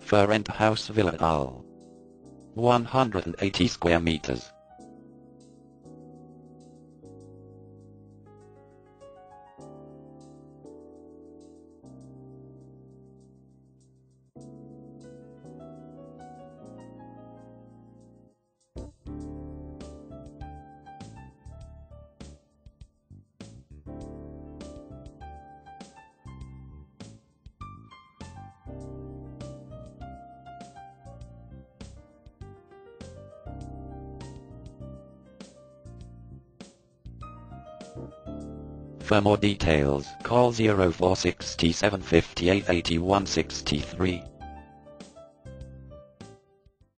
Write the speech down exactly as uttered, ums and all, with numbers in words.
For rent house villa at Arles. one hundred eighty square meters. For more details, call zero four six seven five eight eight one six three.